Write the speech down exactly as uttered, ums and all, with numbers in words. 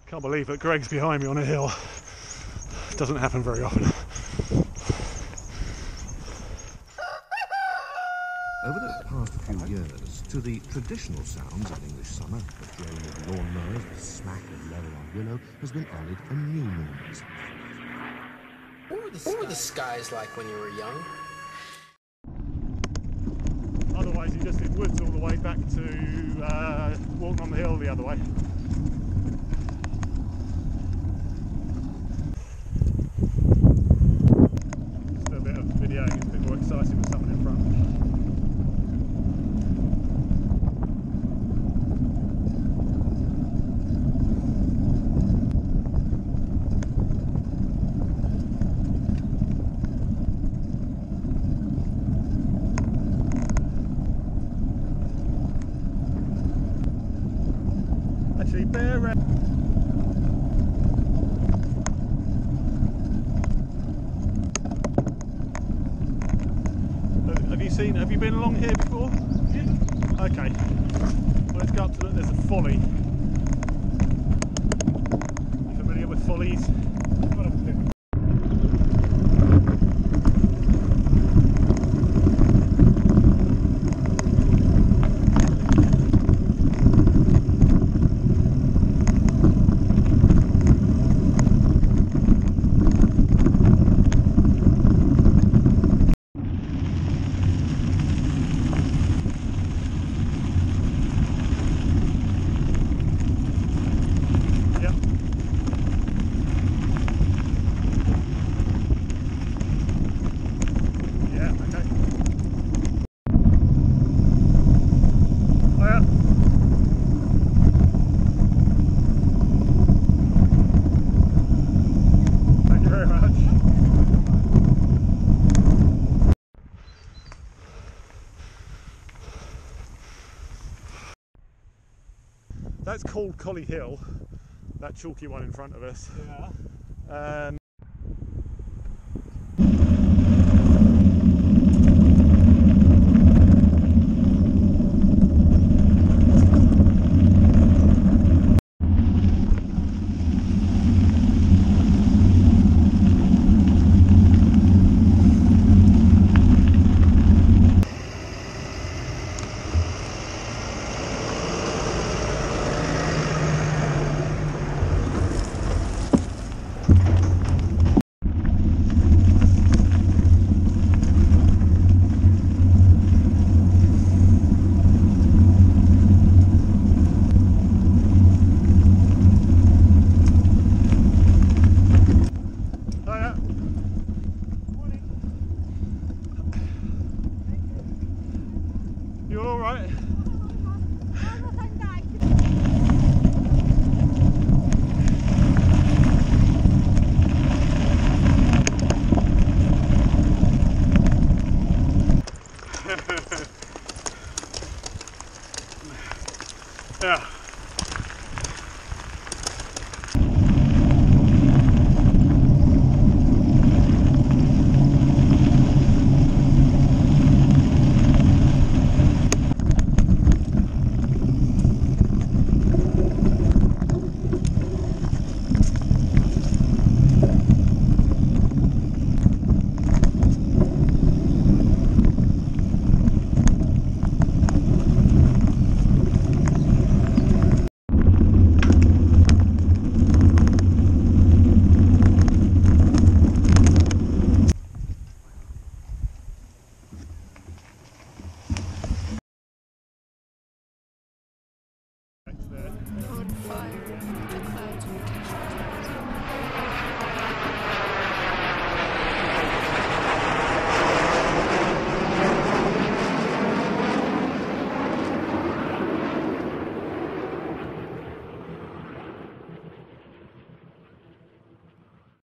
Can't believe that Greg's behind me on a hill. Doesn't happen very often. Over the past few years, to the traditional sounds of English summer, the drone of lawnmowers, the smack of leather on willow, has been added a new noise. What were, the what were the skies like when you were young? Otherwise you just did woods all the way back to uh, walking on the hill the other way. Just a bit of videoing, it's a bit more exciting with someone in front. Actually, bear red. Have you seen? Have you been along here before? Yeah. Okay. Well, let's go up to the, there's a folly. You familiar with follies? That's called Collie Hill, that chalky one in front of us. Yeah. Um,